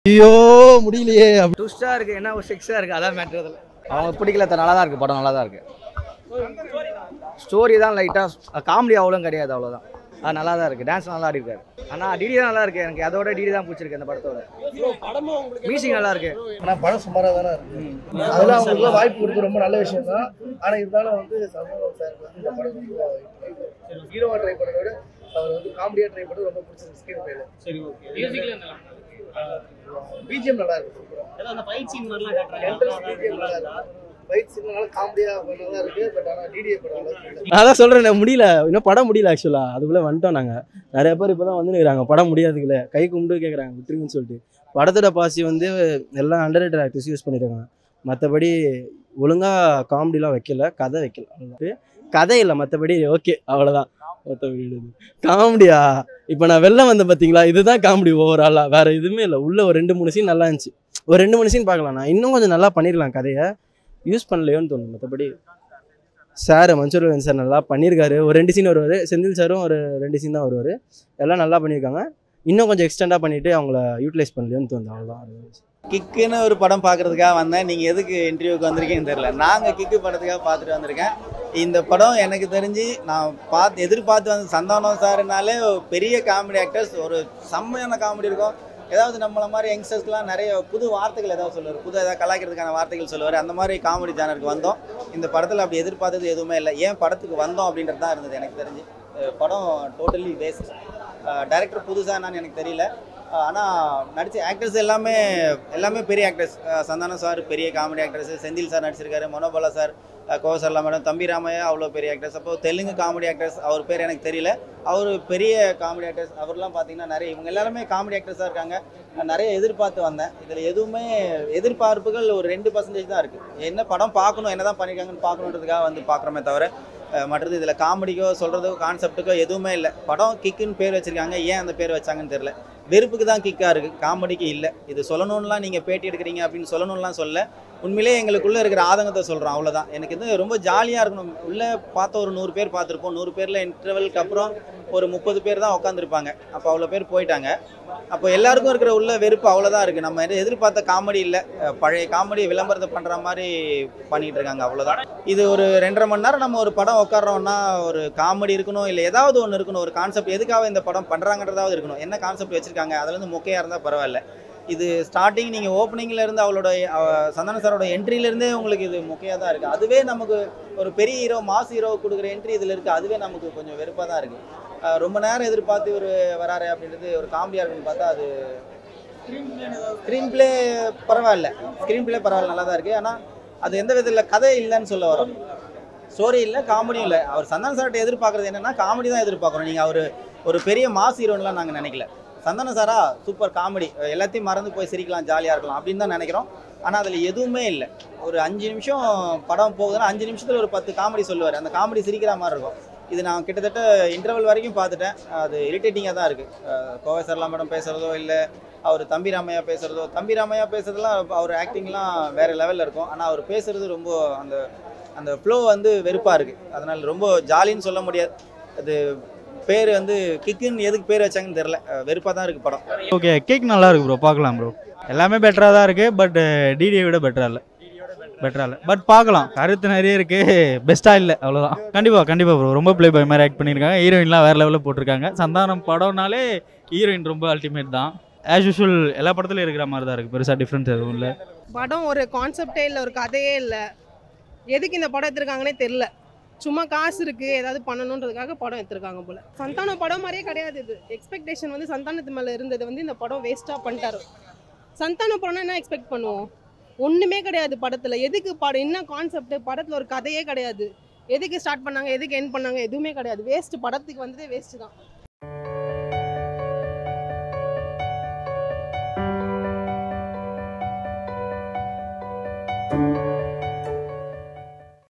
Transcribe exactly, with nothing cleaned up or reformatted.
ஐயோ முடியலையே. Two star இருக்கு, என்ன ஒரு சிக்ஸா இருக்கு, அதான் மேட்ரு. அதில் அவங்க பிடிக்கல, நல்லா தான் இருக்கு, படம் நல்லா தான் இருக்கு. ஸ்டோரி தான் லைட்டாக, காமெடி அவ்வளோ கிடையாது, அவ்வளோதான். அது நல்லா தான் இருக்குது, டான்ஸ் நல்லா இருக்காரு. ஆனால் டிடி தான் நல்லா இருக்குது, எனக்கு அதோட டிடி தான் பிடிச்சிருக்கு அந்த படத்தோட. மியூசிக் நல்லா இருக்கு. ஆனால் படம் சுமாராக தானே இருக்கு. அதெல்லாம் அவங்களுக்கு வாய்ப்பு கொடுத்து ரொம்ப நல்ல விஷயம் தான். ஆனால் இருந்தாலும் வந்து சமூகம் சார் வந்து இந்த படம் வந்து ஹீரோவாக ட்ரை பண்ணுறத விட அவர் வந்து காமெடியாக ட்ரை பண்ணுறது ரொம்ப பிடிச்சிருக்கு. ஸ்கிரீன் பிளேல சரி ஓகே, பிஜிஎம் நல்லா இருக்கு. சூப்பராக ஃபைட் சீன் மாதிரிலாம் காட்டுறாங்க. ஃபைட் சீன் நல்லா காமெடியாக பண்ணதா இருக்கு. பட் ஆனால் டிடிஏ படம் நல்லா அதான் சொல்கிறேன், முடியல, இன்னும் படம் முடியல. ஆக்சுவலாக அதுக்குள்ளே வந்துட்டோம் நாங்கள். நிறைய பேர் இப்போ தான் வந்துருக்கிறாங்க, படம் முடியாதுக்குள்ள கை கும்பிட்டு கேட்குறாங்க விட்டுருங்கன்னு சொல்லிட்டு. படத்தோட பாசி வந்து எல்லாம் அண்டர் ரேட்டட் ஆக்டர்ஸ் யூஸ் பண்ணியிருக்காங்க. மற்றபடி ஒழுங்காக காமெடிலாம் வைக்கல, கதை வைக்கல, அவ்வளோ கதை இல்லை. மற்றபடி ஓகே, அவ்வளோதான். மற்றபடி காமெடியா இப்போ நான் வெளில வந்தேன் பார்த்தீங்களா, இதுதான் காமெடி ஓவராலாக, வேறு எதுவுமே இல்லை. உள்ள ஒரு ரெண்டு மூணு சீன் நல்லா இருந்துச்சு, ஒரு ரெண்டு மூணு சீன் பார்க்கலாம். நான் இன்னும் கொஞ்சம் நல்லா பண்ணிடலாம், கதையை யூஸ் பண்ணலையோன்னு தோணும். மற்றபடி சார் மன்சூர் சார் நல்லா பண்ணியிருக்காரு. ஒரு ரெண்டு சீன் வருவார், செந்தில் சாரும் ஒரு ரெண்டு சீன் தான் வருவார். எல்லாம் நல்லா பண்ணியிருக்காங்க. இன்னும் கொஞ்சம் எக்ஸ்டெண்டாக பண்ணிவிட்டு அவங்கள யூட்டிலைஸ் பண்ணலையோன்னு தோணுது, அவ்வளோதான். கிக்குன்னு ஒரு படம் பார்க்குறதுக்காக வந்தேன். நீங்கள் எதுக்கு இன்டர்வியூக்கு வந்திருக்கீங்கன்னு தெரியல. நாங்கள் கிக்கு படத்துக்காக பார்த்துட்டு வந்திருக்கேன். இந்த படம் எனக்கு தெரிஞ்சு நான் பார்த்து எதிர்பார்த்து வந்து சந்தானம் சார்னாலே பெரிய காமெடி ஆக்டர்ஸ், ஒரு செம்மையான காமெடி இருக்கும். ஏதாவது நம்மள மாதிரி யங்ஸ்டர்ஸ்க்குலாம் நிறைய புது வார்த்தைகள் ஏதாவது சொல்லுவார், புது ஏதாவது கலாய்க்கிறதுக்கான வார்த்தைகள் சொல்லுவார். அந்த மாதிரி காமெடி ஜானருக்கு வந்தோம். இந்த படத்தில் அப்படி எதிர்பார்த்தது எதுவுமே இல்லை. ஏன் படத்துக்கு வந்தோம் அப்படின்றது தான் இருந்தது எனக்கு தெரிஞ்சு. படம் டோட்டலி வேஸ்ட். டைரக்டர் புதுசாக என்னன்னு எனக்கு தெரியல. ஆனால் நடித்த ஆக்டர்ஸ் எல்லாமே எல்லாமே பெரிய ஆக்டர்ஸ். சந்தானம் சார் பெரிய காமெடி ஆக்டர்ஸ், செந்தில் சார் நடிச்சிருக்காரு, மனோபாலா சார், கோவசர்லா மேடம், தம்பி ராமையா அவ்வளோ பெரிய ஆக்டர்ஸ். அப்போ தெலுங்கு காமெடி ஆக்டர்ஸ், அவர் பேர் எனக்கு தெரியல, அவர் பெரிய காமெடி ஆக்டர்ஸ். அவர்லாம் பார்த்தீங்கன்னா நிறைய, இவங்க எல்லாருமே காமெடி ஆக்டர்ஸாக இருக்காங்க. நான் நிறைய எதிர்பார்த்து வந்தேன். இதில் எதுவுமே எதிர்பார்ப்புகள் ஒரு ரெண்டு பர்சன்டேஜ் தான் இருக்குது. என்ன படம் பார்க்கணும், என்ன தான் பண்ணியிருக்காங்கன்னு பார்க்கணுன்றதுக்காக வந்து பார்க்குறோமே தவிர மற்றது இதில் காமெடிக்கோ சொல்கிறதுக்கோ கான்செப்ட்டுக்கோ எதுவுமே இல்லை. படம் கிக்குன்னு பேர் வச்சுருக்காங்க, ஏன் அந்த பேர் வச்சாங்கன்னு தெரியல. வெறுப்புக்கு தான் கிக்காக இருக்குது, காமெடிக்கு இல்லை. இது சொல்லணும்லாம் நீங்கள் பேட்டி எடுக்கிறீங்க அப்படின்னு சொல்லணும்லாம் சொல்ல, உண்மையிலே எங்களுக்குள்ளே இருக்கிற ஆதங்கத்தை சொல்கிறோம், அவ்வளோதான். எனக்கு இது ரொம்ப ஜாலியாக இருக்கணும். உள்ளே பார்த்த ஒரு நூறு பேர் பார்த்துருப்போம். நூறு பேரில் இன்டர்வலுக்கு அப்புறம் ஒரு முப்பது பேர் தான் உட்காந்துருப்பாங்க. அப்போ அவ்வளோ பேர் போயிட்டாங்க. அப்போ எல்லாருக்கும் இருக்கிற உள்ள வெறுப்பு அவ்வளோதான் இருக்குது. நம்ம எதிர்பார்த்த காமெடி இல்லை, பழைய காமெடி விளம்பரத்தை பண்ணுற மாதிரி பண்ணிகிட்டு இருக்காங்க, அவ்வளோதான். இது ஒரு ரெண்டரை மணி நேரம் நம்ம ஒரு படம் உட்காரோன்னா ஒரு காமெடி இருக்கணும், இல்லை ஏதாவது ஒன்று இருக்கணும், ஒரு கான்செப்ட். எதுக்காக இந்த படம் பண்ணுறாங்கன்றதாவது இருக்கணும். என்ன கான்செப்ட் வச்சுருக்காங்க, அதுலேருந்து மொக்கையாக இருந்தால் பரவாயில்ல. இது ஸ்டார்டிங் நீங்கள் ஓப்பனிங்கில் இருந்து அவளோட சந்தான சாரோட என்ட்ரியிலேருந்தே உங்களுக்கு இது முக்கியம் தான் இருக்குது. அதுவே நமக்கு ஒரு பெரிய ஹீரோ, மாஸ் ஹீரோ கொடுக்குற என்ட்ரி இதில் இருக்குது. அதுவே நமக்கு கொஞ்சம் வெறுப்பாக தான் இருக்குது. ரொம்ப நேரம் எதிர்பார்த்து ஒரு வராரு அப்படின்றது ஒரு காமெடியாக இருக்குன்னு பார்த்தா அது ஸ்க்ரீன் பிளே பரவாயில்ல. ஸ்க்ரீன் பிளே பரவாயில்ல, நல்லா தான் இருக்குது. ஆனால் அது எந்த விதத்தில் கதை இல்லைன்னு சொல்ல வரோம். ஸ்டோரி இல்லை, காமெடியும் இல்லை. அவர் சந்தான சார்கிட்ட எதிர்பார்க்குறது என்னென்னா காமெடி தான் எதிர்பார்க்குறோம். நீங்கள் அவர் ஒரு பெரிய மாஸ் ஹீரோன்லாம் நாங்கள் நினைக்கல. சந்தான சாரா சூப்பர் காமெடி, எல்லாத்தையும் மறந்து போய் சிரிக்கலாம், ஜாலியாக இருக்கலாம் அப்படின்னு தான் நினைக்கிறோம். ஆனால் அதில் எதுவுமே இல்லை. ஒரு அஞ்சு நிமிஷம் படம் போகுதுன்னா அஞ்சு நிமிஷத்தில் ஒரு பத்து காமெடி சொல்லுவார். அந்த காமெடி சிரிக்கிற மாதிரி இருக்கும். இது நான் கிட்டத்தட்ட இன்டர்வல் வரைக்கும் பார்த்துட்டேன். அது இரிட்டேட்டிங்காக தான் இருக்குது. கோவசர்லா மேடம் பேசுகிறதோ, இல்லை அவர் தம்பி ராமையா பேசுகிறதோ. தம்பி ராமையா பேசுகிறதுலாம் அவர் ஆக்டிங்லாம் வேறு லெவலில் இருக்கும். ஆனால் அவர் பேசுகிறது ரொம்ப அந்த அந்த ஃப்ளோ வந்து வெறுப்பாக இருக்குது. அதனால் ரொம்ப ஜாலின்னு சொல்ல முடியாது. அது பேர் வந்து கிக்குன்னு எதுக்கு பேர் வச்சாங்கன்னு தெரில, வெறுப்பாக தான் இருக்குது படம். ஓகே, கேக் நல்லா இருக்குது ப்ரோ, பார்க்கலாம் ப்ரோ. எல்லாமே பெட்டராக தான் இருக்குது. பட் டிடியை விட பெட்டராக இல்லை, பெட்டராக இல்லை. பட் பார்க்கலாம், கருத்து நிறைய இருக்குது, பெஸ்ட்டாக இல்லை, அவ்வளோதான். கண்டிப்பாக கண்டிப்பாக ப்ரோ, ரொம்ப ப்ளே பாய் மாதிரி ஆக்ட் பண்ணியிருக்காங்க. ஹீரோயின்லாம் வேறு லெவலில் போட்டிருக்காங்க. சந்தானம் படம்னாலே ஹீரோயின் ரொம்ப அல்டிமேட் தான். ஆஸ் யூஷுவல் எல்லா படத்துலையும் இருக்கிற மாதிரி தான் இருக்குது, பெருசாக டிஃப்ரென்ஸ் எதுவும் இல்லை. படம் ஒரு கான்செப்டே இல்லை, ஒரு கதையே இல்லை. எதுக்கு இந்த படம் எடுத்திருக்காங்கன்னே தெரில. சும்மா காசு இருக்குது, ஏதாவது பண்ணணுன்றதுக்காக படம் எடுத்திருக்காங்க போல். சந்தானம் படம் மாதிரியே கிடையாது இது. எக்ஸ்பெக்டேஷன் வந்து சந்தானத்து மேலே இருந்தது வந்து இந்த படம் வேஸ்ட்டாக பண்ணிட்டாரு. சந்தானம் படம்னா என்ன எக்ஸ்பெக்ட் பண்ணுவோம்? ஒன்றுமே கிடையாது படத்தில். எதுக்கு படம், என்ன கான்செப்ட், படத்தில் ஒரு கதையே கிடையாது. எதுக்கு ஸ்டார்ட் பண்ணாங்க, எதுக்கு எண்ட் பண்ணாங்க, எதுவுமே கிடையாது. வேஸ்ட்டு, படத்துக்கு வந்ததே வேஸ்ட்டு தான்.